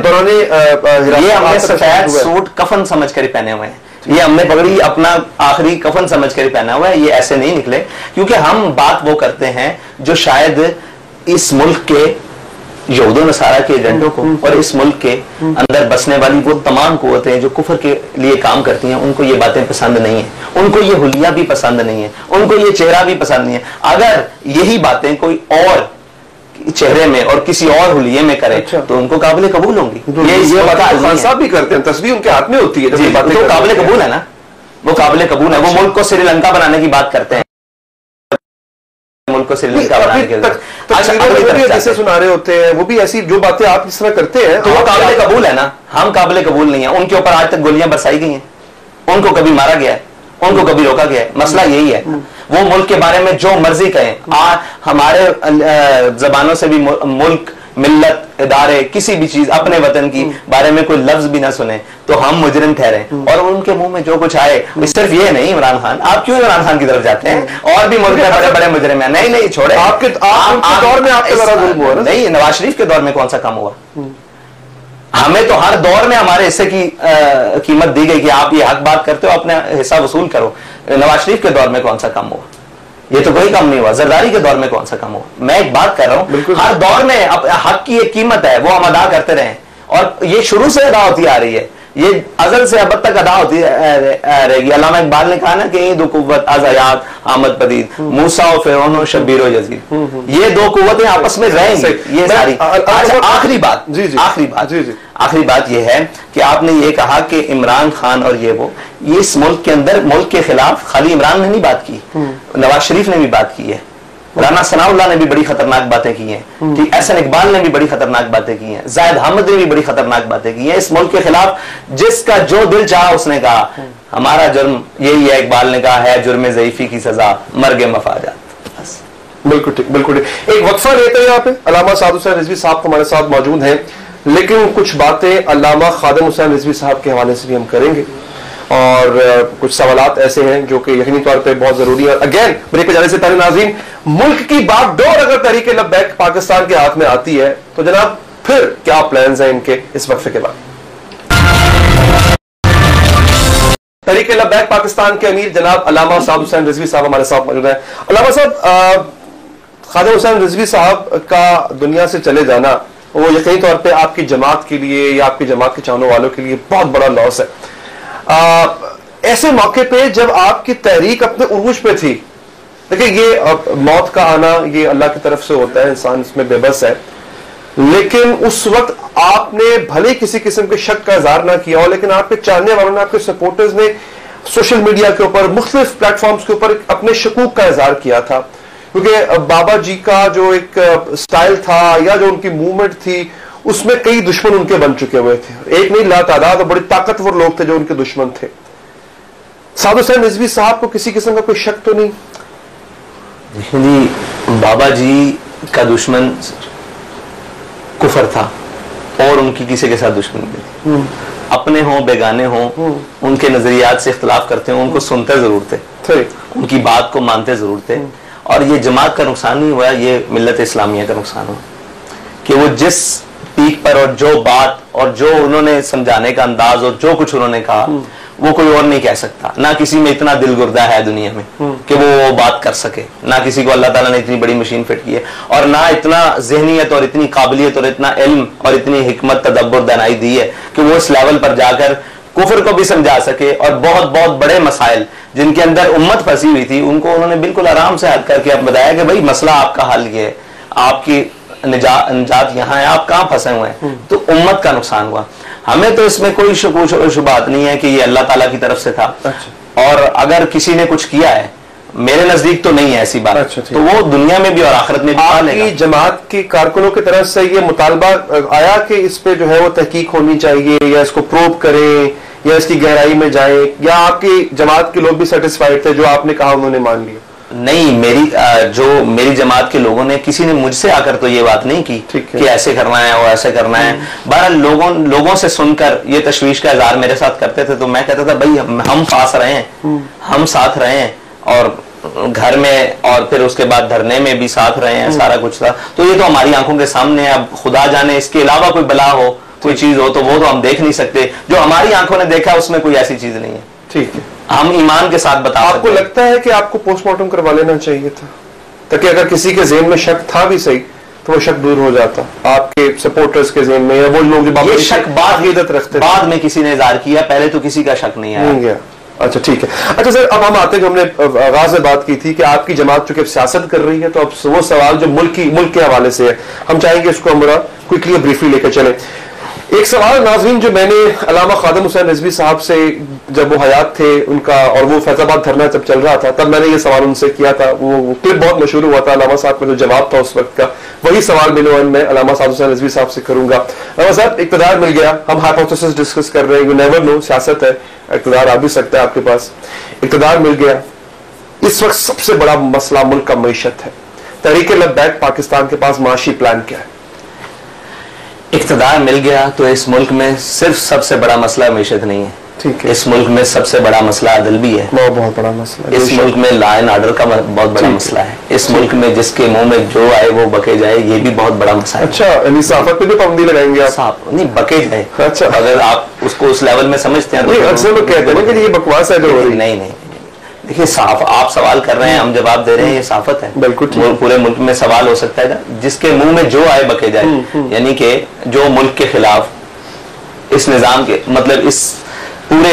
है, ये हमने सफेद सूट कफन समझ कर पहने हुए हैं, ये हमने पगड़ी अपना आखिरी कफन समझ कर पहना हुआ है। ये ऐसे नहीं निकले, क्योंकि हम बात वो करते हैं जो शायद इस मुल्क के यहूद नसारा के एजेंटों को और इस मुल्क के अंदर बसने वाली वो तमाम कुव्वतें जो कुफर के लिए काम करती हैं, उनको ये बातें पसंद नहीं है, उनको ये हुलिया भी पसंद नहीं है, उनको ये चेहरा भी पसंद नहीं है। अगर यही बातें कोई और चेहरे में और किसी और हुलिये में करे तो उनको काबिल कबूल होंगी। ये बता खान साहब भी करते हैं, तस्वीर उनके हाथ में होती है, तो काबिल कबूल है ना, वो काबिल कबूल है। वो मुल्क को श्रीलंका बनाने की बात करते हैं, मुल्क को श्रीलंका बनाने के जैसे सुना रहे होते हैं, वो भी ऐसी जो बातें आप इस तरह करते हैं तो वो काबिल कबूल है ना। हम काबिल कबूल नहीं है। उनके ऊपर आज तक गोलियां बरसाई गई हैं, उनको कभी मारा गया है, उनको कभी रोका गया है। मसला यही है, वो मुल्क के बारे में जो मर्जी कहें, हमारे जबानों से भी मुल्क, मिल्लत, इदारे, किसी भी चीज अपने वतन की बारे में कोई लफ्ज भी ना सुने तो हम मुजरिम ठहरे, और उनके मुंह में जो कुछ आए। सिर्फ ये नहीं, इमरान खान, आप क्यों इमरान खान की तरफ जाते हैं? और भी मुल्क में बड़े बड़े मुजरिम हैं। नहीं नहीं छोड़े, आपके दौर में आपके जरा जुल्म हुआ ना? नहीं, नवाज शरीफ के दौर में कौन सा कम हुआ? हमें तो हर दौर में हमारे हिस्से की कीमत दी गई कि आप ये हक बात करते हो, अपने हिस्सा वसूल करो। नवाज शरीफ के दौर में कौन सा कम हुआ? ये तो कोई कम नहीं हुआ। जरदारी के दौर में कौन सा कम हुआ? मैं एक बात कर रहा हूं, हर दौर में हक की एक कीमत है, वो हम अदा करते रहे, और ये शुरू से अदा होती आ रही है, ये अजल से अब तक अदा होती रहेगी। अल्लामा इकबाल ने कहा ना कि दो कुव्वत आज़ायात आमद पदीद, मूसा और फिरौन और शब्बीर और यजीद, ये दो कुव्वतें आपस में रहेंगी। ये सारी आखिरी बात ये है कि आपने ये कहा कि इमरान खान और ये इस मुल्क के अंदर मुल्क के खिलाफ खाली इमरान ने नहीं बात की, नवाज शरीफ ने भी बात की है, राना सनाउल्लाह ने भी बड़ी खतरनाक बातें की हैं, ठीक, एहसन इकबाल ने भी बड़ी खतरनाक बातें की हैं, जायद अहमद ने भी बड़ी खतरनाक बातें की हैं इस मुल्क के खिलाफ। जिसका जो दिल चाहा उसने कहा, हमारा जुर्म यही है, इकबाल ने कहा है, जुर्म ज़ईफ़ी की सजा मर्गे मफाजात। बिल्कुल ठीक, बिल्कुल ठीक। एक वक्फा लेते हैं यहाँ पे, अल्लामा साद हुसैन रिजवी साहब हमारे साथ मौजूद हैं, लेकिन कुछ बातें अल्लामा खादिम हुसैन रिजवी साहब के हवाले से भी हम करेंगे, और कुछ सवालात ऐसे हैं जो कि यकीनी तौर पे बहुत जरूरी है। अगेन ब्रेक पे जाने से पहले नाज़रीन, मुल्क की बागडोर अगर तहरीक लब्बैक पाकिस्तान के हाथ में आती है तो जनाब फिर क्या प्लान्स हैं इनके, इस वक्फे के बाद। तहरीक लब्बैक पाकिस्तान के अमीर जनाब अल्लामा साद हुसैन रिजवी साहब हमारे साथ मौजूद हैं। अल्लामा साहब, खादिम हुसैन रिजवी साहब का दुनिया से चले जाना वो यकीनी तौर पे आपकी जमात के लिए या आपकी जमात के चाहने वालों के लिए बहुत बड़ा लॉस है। ऐसे मौके पे जब आपकी तहरीक अपने उरूज पे थी, देखिए ये मौत का आना ये अल्लाह की तरफ से होता है, इंसान इसमें बेबस है, लेकिन उस वक्त आपने भले किसी किस्म के शक का इजहार ना किया हो, लेकिन आपके चाहने वालों ने, आपके सपोर्टर्स ने सोशल मीडिया के ऊपर, मुख्तलिफ प्लेटफॉर्म्स के ऊपर अपने शकूक का इजहार किया था, क्योंकि बाबा जी का जो एक स्टाइल था या जो उनकी मूवमेंट थी उसमें कई दुश्मन उनके बन चुके हुए थे, एक नहीं लातादाद और बड़े ताकतवर लोग थे जो उनके दुश्मन थे। साद हुसैन रिजवी साहब को किसी किस्म का कोई शक तो नहीं? जी, बाबा जी का दुश्मन कुफर था और उनकी किसी के साथ दुश्मनी नहीं, अपने हों बेगाने हों, उनके नजरियात से इख्तलाफ करते हो, उनको सुनते जरूर थे, उनकी बात को मानते जरूर थे, और ये जमात का नुकसान नहीं हुआ, ये मिल्लत इस्लामिया का नुकसान हुआ कि वो जिस पीक पर और जो बात और जो उन्होंने समझाने का अंदाज और जो कुछ उन्होंने कहा वो कोई और नहीं कह सकता। ना किसी में इतना दिल गुर्दा है दुनिया में कि वो बात कर सके, ना किसी को अल्लाह ताला ने इतनी बड़ी मशीन फिट की है, और ना इतना ज़हनियत और इतनी काबिलियत और इतना इल्म और इतनी हिकमत तदब्बुर दानाई दी है कि वो इस लेवल पर जाकर कुफर को भी समझा सके, और बहुत बहुत बड़े मसाइल जिनके अंदर उम्मत फंसी हुई थी उनको उन्होंने बिल्कुल आराम से हल करके अब बताया कि भाई मसला आपका हल ये है, आपकी निजात यहाँ है, आप कहाँ फंसे हुए हैं। तो उम्मत का नुकसान हुआ। हमें तो इसमें कोई शुबात नहीं है कि ये अल्लाह ताला की तरफ से था। और अगर किसी ने कुछ किया है, मेरे नजदीक तो नहीं है ऐसी बात। तो वो दुनिया में भी और आखिरत में भी। आपकी जमात की कारकुनों की तरफ से ये मुतालबा आया कि इस पे जो है वो तहकीक होनी चाहिए, या इसको प्रूव करें, या इसकी गहराई में जाए, या आपकी जमात के लोग भी सेटिस्फाइड थे जो आपने कहा उन्होंने मान लिया? नहीं, मेरी जमात के लोगों ने, किसी ने मुझसे आकर तो ये बात नहीं की कि ऐसे करना है और ऐसे करना है। बहरहाल लोगों से सुनकर ये तशवीश का इजहार मेरे साथ करते थे, तो मैं कहता था भाई हम पास रहे हैं, हम साथ रहे हैं, और घर में और फिर उसके बाद धरने में भी साथ रहे हैं, सारा कुछ था। तो ये तो हमारी आंखों के सामने है। अब खुदा जाने इसके अलावा कोई बला हो, कोई चीज हो, तो वो तो हम देख नहीं सकते। जो हमारी आंखों ने देखा उसमें कोई ऐसी चीज नहीं है। ठीक है, हम ईमान के साथ बता। आपको लगता है कि आपको पोस्टमार्टम करवा लेना चाहिए था, ताकि अगर किसी के ज़हन में शक था भी सही तो वो शक दूर हो जाता, आपके सपोर्टर्स के ज़हन में, या वो लोग जो शक बाद में किसी ने इज़हार किया, पहले तो किसी का शक नहीं आया। अच्छा ठीक है। अच्छा सर, अब हम आते हैं, हमने आगाज में बात की थी कि आपकी जमात चूंकि सियासत कर रही है, तो अब वो सवाल जो मुल्क के हवाले से है, हम चाहेंगे इसको हम क्विकली ब्रीफली लेकर चले। एक सवाल नाज़रीन जो मैंने अल्लामा खादिम हुसैन रिजवी साहब से, जब वो हयात थे उनका, और वो फैज़ाबाद धरना जब चल रहा था, तब मैंने ये सवाल उनसे किया था। वो क्लिप बहुत मशहूर हुआ था, अल्लामा साहब का जो जवाब था उस वक्त का, वही सवाल मैं अल्लामा खादिम हुसैन रिजवी साहब से करूंगा। अल्लामा साहब, इक़्तिदार मिल गया, हम हाइपोथेसिस डिस्कस कर रहे हैं, यू नेवर नो, सियासत है, इक़्तिदार आ भी सकता है आपके पास। इक़्तिदार मिल गया, इस वक्त सबसे बड़ा मसला मुल्क का मईशत है। तहरीक लब्बैक पाकिस्तान के पास माशी प्लान क्या है? इक़्तिदार मिल गया तो इस मुल्क में सिर्फ सबसे बड़ा मसला मईशत नहीं है, ठीक है, इस मुल्क में सबसे बड़ा मसला अदल भी है, बहुत बड़ा मसला। इस मुल्क में लॉ एंड ऑर्डर का बहुत बड़ा मसला है। इस मुल्क में जिसके मुंह में जो आए वो बके जाए, ये भी बहुत बड़ा मसला है। अच्छा, यानी सहाफत पे भी पाबंदी लगाएंगे आप? नहीं, बके जाए। अच्छा, अगर आप उसको उस लेवल में समझते हैं तो अक्सर लोग कहते हैं कि ये बकवास है। नहीं, देखिए, साफ आप सवाल कर रहे हैं, हम जवाब दे रहे हैं, ये साफत है। बिल्कुल, पूरे मुल्क में सवाल हो सकता है जिसके मुंह में जो आए बके जाए, यानी कि जो मुल्क के खिलाफ, इस निजाम के, मतलब इस पूरे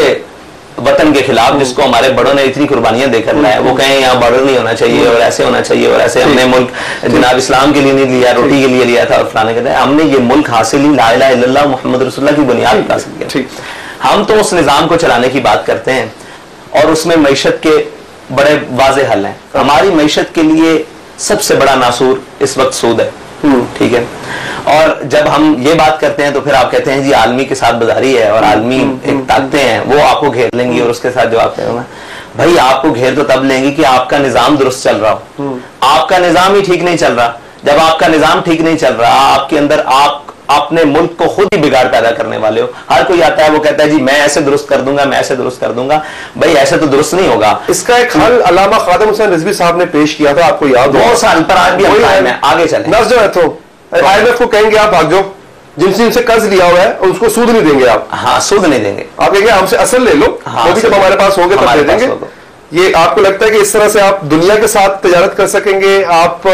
वतन के खिलाफ जिसको हमारे बड़ों ने इतनी कुर्बानियां देकर लाया, वो कहें यहाँ बॉर्डर नहीं होना चाहिए और ऐसे होना चाहिए और ऐसे, हमने मुल्क जनाब इस्लाम के लिए नहीं लिया, रोटी के लिए लिया था और फलाने के, हमने ये मुल्क हासिल ही ला इलाहा इल्लल्लाह मुहम्मद रसूलुल्लाह की बुनियाद पर हासिल किया। हम तो उस निजाम को चलाने की बात करते हैं, और उसमें मईशत के बड़े वाज़ेह हल हैं। हमारी मईशत के लिए सबसे बड़ा नासूर इस वक्त सूद है, ठीक है। और जब हम ये बात करते हैं तो फिर आप कहते हैं जी आलमी के साथ बाजारी है और आलमी एक ताकतें हैं, वो आपको घेर लेंगी और उसके साथ जवाब देगा। भाई, आपको घेर तो तब लेंगी कि आपका निजाम दुरुस्त चल रहा हो। आपका निजाम ही ठीक नहीं चल रहा। जब आपका निजाम ठीक नहीं चल रहा, आपके अंदर आप अपने मुल्क को खुद ही बिगाड़ पैदा करने वाले हो। हर कोई आता है, वो कहता है जी मैं ऐसे दुरुस्त कर दूंगा, मैं ऐसे दुरुस्त कर दूंगा। भाई, ऐसे तो दुरुस्त नहीं होगा। इसका एक हल अल्लामा खादिम हुसैन रिजवी साहब ने पेश किया था, आपको याद हो? बहुत साल पर आज भी आगे चले। नर्स जो है तो IMF को कहेंगे आप भाग जाओ, जिनसे कर्ज लिया हुआ है उसको सूद नहीं देंगे आप। हाँ, सूद नहीं देंगे। आप कहेंगे हमसे असल ले लो, वो भी जब हमारे पास होंगे तब दे देंगे। ये आपको लगता है कि इस तरह से आप दुनिया के साथ तजारत कर सकेंगे? आप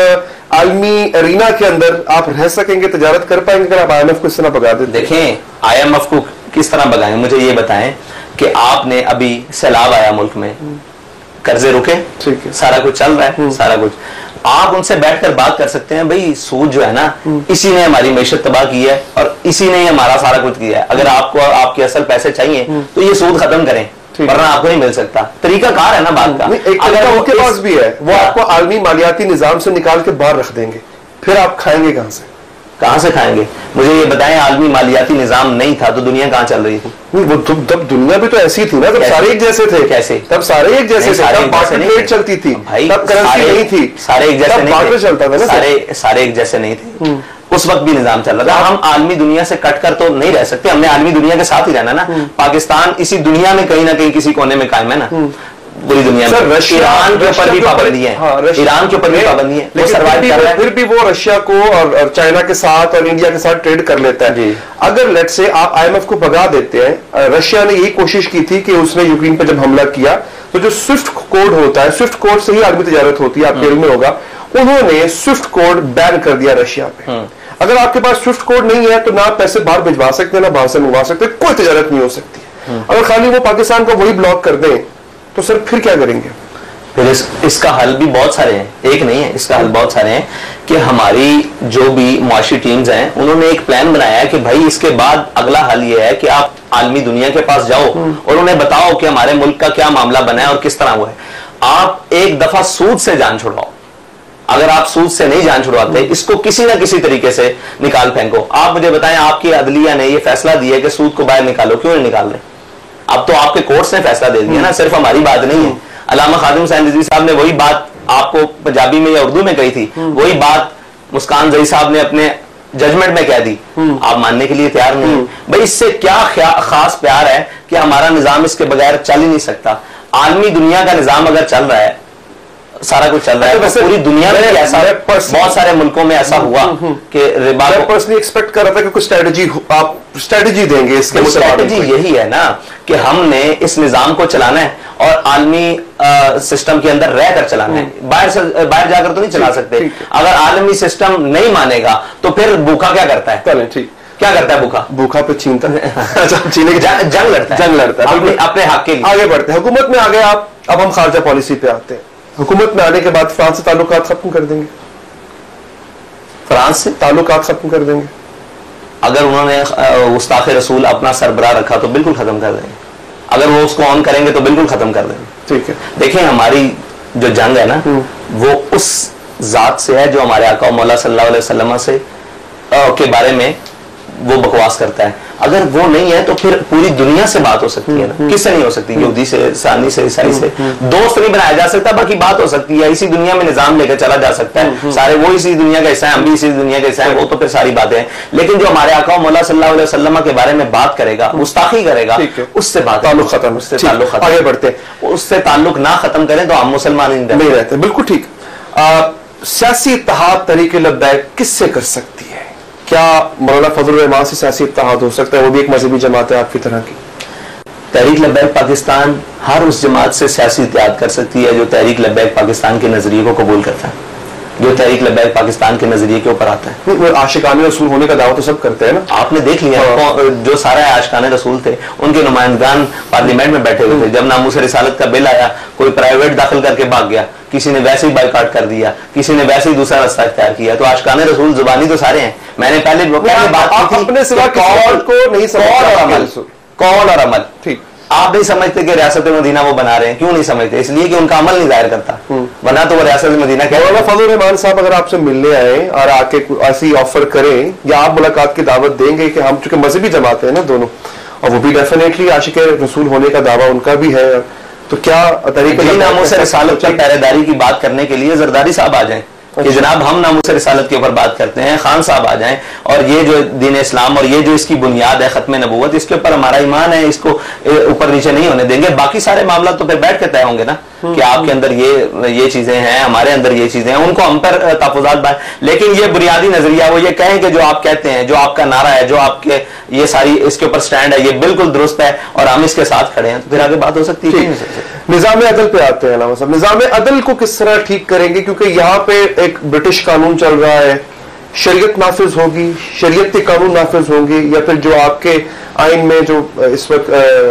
आलमी अरीना के अंदर आप रह सकेंगे, तजारत कर पाएंगे अगर आप IMF को इस तरह भगा दें? देखें, IMF को किस तरह भगाएंगे? मुझे ये बताएं कि आपने अभी सैलाब आया मुल्क में, कर्जे रुके, ठीक है, सारा कुछ चल रहा है, सारा कुछ, आप उनसे बैठकर बात कर सकते हैं, भाई सूद जो है ना, इसी ने हमारी मईशत तबाह की है और इसी ने हमारा सारा कुछ किया है। अगर आपको आपके असल पैसे चाहिए तो ये सूद खत्म करें, वरना आपको नहीं मिल सकता। तरीका कार है ना बात का। एक तरीका उनके पास भी है, वो आपको आलमी मालियाती निजाम से निकाल के बाहर रख देंगे, फिर आप खाएंगे कहां से? कहां से खाएंगे? मुझे ये बताएं, आलमी मालियाती निजाम नहीं था तो दुनिया कहां चल रही थी? वो तब दुनिया भी तो ऐसी थी ना, तब सारे एक जैसे थे। कैसे? तब सारे एक जैसे थे, तब बार्टर ट्रेड चलती थी, तब करेंसी नहीं थी, सारे एक जैसे नहीं थे, चलता था ना, सारे एक जैसे नहीं थे। उस वक्त भी निजाम चल रहा था। हम आलमी दुनिया से कट कर तो नहीं रह सकते, हमने आलमी दुनिया के साथ ही रहना ना। पाकिस्तान इसी दुनिया में कहीं ना कहीं किसी कोने में कायम है ना, पूरी दुनिया में। ईरान के ऊपर भी पाबंदी है, ईरान के ऊपर भी पाबंदी है, लेकिन फिर भी वो रशिया को और चाइना के साथ और इंडिया के साथ ट्रेड कर लेता है। अगर लेट से आप IMF को भगा देते हैं, रशिया ने यही कोशिश की थी कि उसने यूक्रेन पर जब हमला किया तो जो स्विफ्ट कोड होता है, स्विफ्ट कोड से ही आलमी तजारत होती है, आपके इल्म में होगा, उन्होंने स्विफ्ट कोड बैन कर दिया रशिया पे। अगर आपके पास स्विफ्ट कोड नहीं है तो ना पैसे बाहर भिजवा सकते, ना बाहर से मंगवा सकते, कोई तजारत नहीं हो सकती। अगर खाली वो पाकिस्तान को वही ब्लॉक कर दें तो सर फिर क्या करेंगे? फिर इसका हल भी बहुत सारे हैं, एक नहीं है, इसका हल बहुत सारे हैं कि हमारी जो भी मुआशी टीम्स हैं उन्होंने एक प्लान बनाया है कि भाई इसके बाद अगला हल ये है कि आप आलमी दुनिया के पास जाओ और उन्हें बताओ कि हमारे मुल्क का क्या मामला बना है और किस तरह हुआ है। आप एक दफा सूद से जान छुड़ाओ। अगर आप सूद से नहीं जान छुड़वाते, इसको किसी ना किसी तरीके से निकाल फेंको। आप मुझे बताएं, आपकी अदलिया ने यह फैसला दिया है कि सूद को बाहर निकालो, क्यों नहीं निकाल रहे? अब तो आपके कोर्ट्स ने फैसला दे दिया ना, सिर्फ हमारी बात नहीं है। अल्लामा खादिम हुसैन रिजवी साहब ने वही बात आपको पंजाबी में या उर्दू में कही थी, वही बात मुस्कान जई साहब ने अपने जजमेंट में कह दी। आप मानने के लिए तैयार नहीं। भाई इससे क्या खास प्यार है कि हमारा निजाम इसके बगैर चल ही नहीं सकता। आलमी दुनिया का निजाम अगर चल रहा है, सारा कुछ चल रहा है, वैसे पूरी दुनिया में ऐसा, बहुत सारे मुल्कों में ऐसा हुआ कि रिबा को पर्सनली एक्सपेक्ट कर रहा था कि कुछ आप स्ट्रेटजी देंगे। इसके स्ट्रेटजी यही है ना कि हमने इस निजाम को चलाना है और आलमी सिस्टम के अंदर रहकर चलाना है, बाहर जाकर तो नहीं चला सकते। अगर आलमी सिस्टम नहीं मानेगा तो फिर भूखा क्या करता है? ठीक, क्या करता है भूखा? भूखा पे छीनता है, छीने की जंग लड़ता है अपने हक के लिए। आगे बढ़ते हैं, हुकूमत में आ गए आप। अब हम खारजा पॉलिसी पे आते हैं। हुकूमत में आने के बाद फ्रांस से ताल्लुकात खत्म कर देंगे? फ्रांस से ताल्लुकात खत्म कर देंगे? अगर उन्होंने गुस्ताखे रसूल अपना सरबराह रखा तो बिल्कुल खत्म कर देंगे। अगर वो उसको ऑन करेंगे तो बिल्कुल खत्म कर देंगे। ठीक है, देखें हमारी जो जंग है ना, वो उस जात से है जो हमारे आका मौला सल्लल्लाहु अलैहि वसल्लम से के बारे में वो बकवास करता है। अगर वो नहीं है तो फिर पूरी दुनिया से बात हो सकती है ना, किससे नहीं हो सकती? यहूदी से, सानी से, ईसाई से। दोस्त नहीं बनाया जा सकता, बाकी बात हो सकती है। इसी दुनिया में निजाम लेकर चला जा सकता है, सारे वो इसी दुनिया का हिस्सा है, हम भी इसी दुनिया का हिस्सा है, वो तो फिर सारी बातें हैं। लेकिन जो हमारे आका मौला सल्लल्लाहु अलैहि वसल्लम के बारे में बात करेगा, गुस्ताखी करेगा, उससे बात ताल्लुक खत्म, उससे ताल्लुक खत्म। आगे बढ़ते हैं, उससे ताल्लुक ना खत्म करें तो हम मुसलमान नहीं रहते। बिल्कुल ठीक। सियासी इत्तेहाद तहरीक लब्बैक किससे कर सकती है? क्या मौलाना फजलुर रहमान से सियासी इत्तेहाद हो सकता है? वो भी एक मजहबी जमात है आपकी तरह की। तहरीक लब्बैक पाकिस्तान हर उस जमात से सियासी इत्तेहाद कर सकती है जो तहरीक लब्बैक पाकिस्तान के नजरिए को कबूल करता है, जो तहरीक लब्बैक पाकिस्तान के नजरिए के ऊपर आता है। आशिकाने रसूल होने का दावा तो सब करते हैं ना, आपने देख लिया। जो सारे आशिकाने रसूल थे उनके नुमाइंदगान पार्लियामेंट में बैठे हुए थे। जब नामूस रिसालत का बिल आया, कोई प्राइवेट दाखिल करके भाग गया, किसी ने वैसे ही बाइकाट कर दिया, किसी ने वैसे ही दूसरा रास्ता इख्तियार किया। तो आशिकाने रसूल जुबानी तो सारे हैं। मैंने पहले बात की थी अपने सिवा कौल को नहीं समझते, कौल और अमल। ठीक, आप नहीं समझते कि रियासत मदीना वो बना रहे हैं? क्यों नहीं समझते? इसलिए कि उनका अमल नहीं जाहिर करता, बना तो वो रियासत मदीना क्या है। फजलुर रहमान साहब अगर आपसे मिलने आए और आके ऐसी ऑफर करें या आप मुलाकात की दावत देंगे कि हम चूंकि मजहबी जमात है ना दोनों, और वो भी डेफिनेटली आशिक रसूल होने का दावा उनका भी है, तो क्या तरीके नामूस रिसालत की पहरेदारी की बात करने के लिए जरदारी साहब आ जाएं कि जनाब हम नामूस रिसालत के ऊपर बात करते हैं, खान साहब आ जाएं और ये जो दीन इस्लाम और ये जो इसकी बुनियाद है खत्म नबूवत, इसके ऊपर हमारा ईमान है, इसको ऊपर नीचे नहीं होने देंगे। बाकी सारे मामला तो फिर बैठ के तय होंगे ना कि आपके अंदर ये चीजें हैं, हमारे अंदर ये चीजें हैं, उनको हम पर तहफ़्फ़ुज़ात। लेकिन ये बुनियादी नजरिया वो ये कहें कि जो आप कहते हैं, जो आपका नारा है, जो आपके ये सारी इसके ऊपर स्टैंड है, ये बिल्कुल दुरुस्त है और हम इसके साथ खड़े हैं, तो फिर आगे बात हो सकती है। निज़ाम अदल पे आते हैं अलामा साहब, निज़ाम अदल को किस तरह ठीक करेंगे? क्योंकि यहाँ पे एक ब्रिटिश कानून चल रहा है, शरीयत नाफिज होगी, शरीयत के कानून नाफिज होंगे, या फिर जो आपके आइन में जो इस वक्त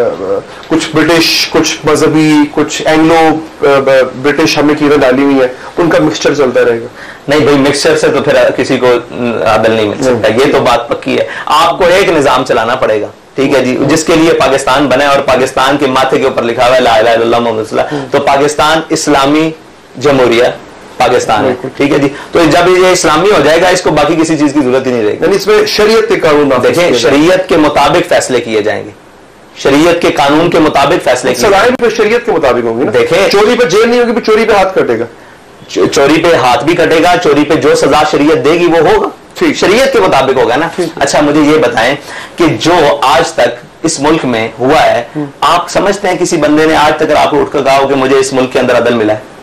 कुछ ब्रिटिश, कुछ मजहबी, कुछ एंग्लो ब्रिटिश हमने चीजें डाली हुई है, उनका मिक्सचर चलता रहेगा? नहीं भाई, मिक्सचर से तो फिर किसी को अदल नहीं मिल सकता, ये तो बात पक्की है। आपको एक निजाम चलाना पड़ेगा, ठीक है जी, जिसके लिए पाकिस्तान बने और पाकिस्तान के माथे के ऊपर लिखा हुआ है ला इलाहा इल्लल्लाह मुहम्मद रसूलुल्लाह, तो पाकिस्तान इस्लामी जमहूरिया पाकिस्तान है, ठीक है जी। तो जब ये इस्लामी हो जाएगा, इसको बाकी किसी चीज की जरूरत ही नहीं रहेगी। इसमें शरीयत के कानून देखें, शरीयत के मुताबिक फैसले किए जाएंगे, शरीयत के कानून के मुताबिक फैसले किए शरीयत के मुताबिक होंगे ना। देखें, चोरी पे जेल नहीं होगी, चोरी पे हाथ कटेगा, चोरी पे हाथ भी कटेगा, चोरी पे जो सजा शरीयत देगी वो होगा, शरीयत के मुताबिक होगा ना। अच्छा मुझे ये बताएं कि जो आज तक इस मुल्क में हुआ है, आप समझते हैं किसी बंदे ने आज तक आपको उठकर कहा हो कि मुझे इस मुल्क के अंदर अदल मिला है?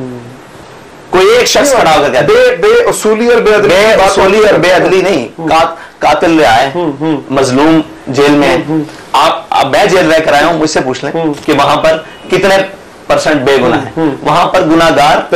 कोई एक शख्स खड़ा होकर कहता है बेअसूली और बेअदली नहीं, कातिल रहा है, मजलूम जेल में, आप मैं जेल रह कर आया हूं, मुझसे पूछ लें कि वहां पर कितने % बेगुनाह है, वहां पर गुनाहगार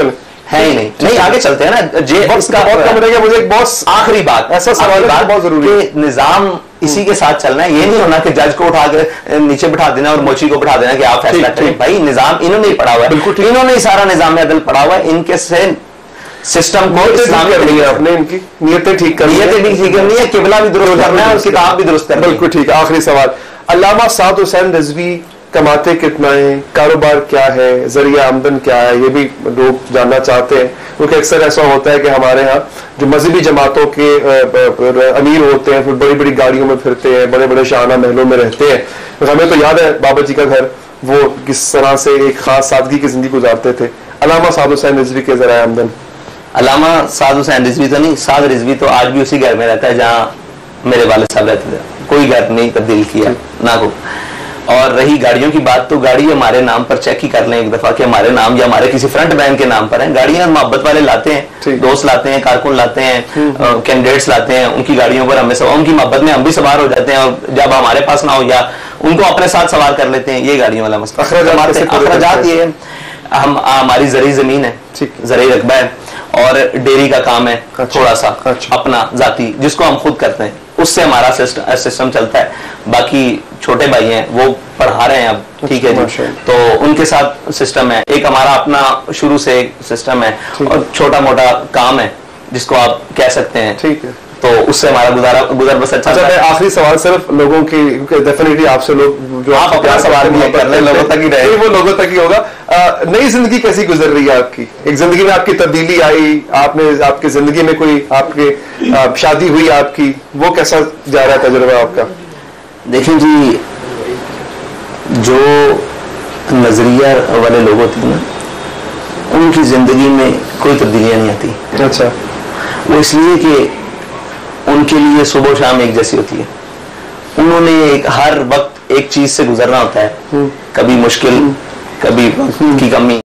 है ही नहीं आगे चलते हैं ना। इसका बहुत कम रहेगा। मुझे एक बहुत आखिरी बात, ऐसा सवाल है बहुत जरूरी है, निजाम इसी के साथ चलना है। ये नहीं होना कि जज को उठा के नीचे बिठा देना और मोची को बिठा देना कि आप फैसला करें। भाई निजाम इन्होंने ही पढ़ा हुआ है, इन्होंने ही सारा निजाम अदल पढ़ा हुआ है। इनके से सिस्टम को इस्लामी करनी है, अपने इनकी नियतें ठीक करनी है, किबला भी दुरुस्त करना है और किताब भी दुरुस्त करना है। बिल्कुल ठीक है। आखिरी सवाल, अल्लामा साद हुसैन रिजवी कमाते कितना है, कारोबार क्या है, जरिया आमदन क्या है, ये भी लोग जानना चाहते हैं। क्योंकि अक्सर ऐसा होता है कि हमारे यहाँ जो मजहबी जमातों के अमीर होते हैं, फिर बड़ी बड़ी गाड़ियों में फिरते हैं, बड़े बड़े शाहाना महलों में रहते हैं। तो हमें तो याद है बाबा जी का घर, वो किस तरह से एक खास सादगी की जिंदगी गुजारते थे। अल्लामा साद हुसैन रिजवी के जरिया आमदन? अल्लामा साद हुसैन रिजवी तो नहीं, साद रिजवी तो आज भी उसी घर में रहता है जहाँ मेरे वालिद साहब रहते थे। कोई घर नहीं तब्दील किया ना को। और रही गाड़ियों की बात, तो गाड़ी हमारे नाम पर चेक ही कर लें एक दफा कि हमारे नाम या हमारे किसी फ्रंट बैन के नाम पर है। गाड़ियां मोहब्बत वाले लाते हैं, दोस्त लाते हैं, कारकुन लाते हैं, कैंडिडेट्स लाते हैं, उनकी गाड़ियों पर हमें उनकी मोहब्बत में हम भी सवार हो जाते हैं। और जब हमारे पास ना हो या उनको अपने साथ सवार कर लेते हैं, ये गाड़ियों वाला मसला। अखराजात ये है, हम हमारी जरी जमीन है, जरी रकबा है और डेयरी का काम है थोड़ा सा अपना जाती, जिसको हम खुद करते हैं, उससे हमारा सिस्टम चलता है। बाकी छोटे भाई हैं वो पढ़ा रहे हैं अब, ठीक है जी, तो उनके साथ सिस्टम है। एक हमारा अपना शुरू से एक सिस्टम है और छोटा मोटा काम है जिसको आप कह सकते हैं, ठीक है, तो उससे हमारा गुजर बसर चलता है। आखिरी सवाल सिर्फ लोगों की, डेफिनेटली आपसे लोग जो आप अपना सवाल भी कर रहे हैं, लोगों तक ही रहे, वो लोगों तक ही होगा। नई जिंदगी कैसी गुजर रही है आपकी? एक जिंदगी में आपकी तब्दीली आई, आपकी जिंदगी में कोई आपके शादी हुई आपकी, वो कैसा जा रहा है तजुर्बा आपका? देखिए जी, जो नजरिया वाले लोग होते हैं ना, उनकी जिंदगी में कोई तब्दीलियां नहीं आती। अच्छा, वो इसलिए कि उनके लिए सुबह शाम एक जैसी होती है। उन्होंने हर वक्त एक चीज से गुजरना होता है, कभी मुश्किल, कभी वक्त की कमी,